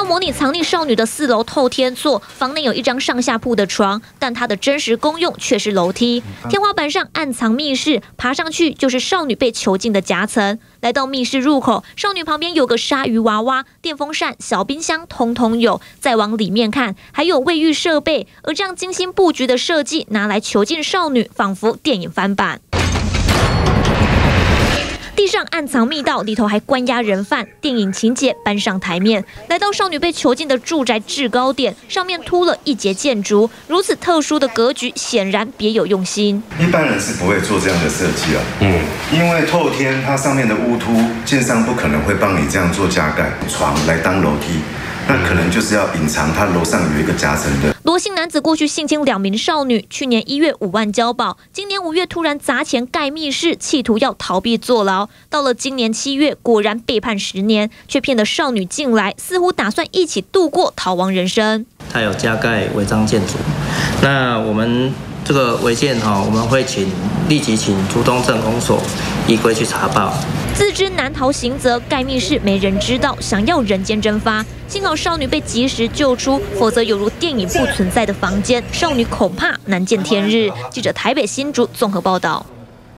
到模拟藏匿少女的4楼透天厝，房内有一张上下铺的床，但它的真实功用却是楼梯。天花板上暗藏密室，爬上去就是少女被囚禁的夹层。来到密室入口，少女旁边有个鲨鱼娃娃、电风扇、小冰箱，通通有。再往里面看，还有卫浴设备。而这样精心布局的设计，拿来囚禁少女，仿佛电影翻版。地上暗藏密道，里头还关押人犯，电影情节搬上台面。来到少女被囚禁的住宅制高点，上面凸了一截建筑，如此特殊的格局，显然别有用心。 一般人是不会做这样的设计啊，因为透天它上面的屋凸，建商不可能会帮你这样做加盖，床来当楼梯。那可能就是要隐藏他楼上有一个夹层的。 罗姓男子过去性侵2名少女，去年1月5万交保，今年5月突然砸钱盖密室，企图要逃避坐牢。到了今年7月，果然被判10年，却骗得少女进来，似乎打算一起度过逃亡人生。 他有加盖违章建筑，那我们这个违建我们会立即请竹东镇公所依规去查报。 自知难逃刑责，盖密室没人知道，想要人间蒸发。幸好少女被及时救出，否则犹如电影不存在的房间，少女恐怕难见天日。记者台北新竹综合报道。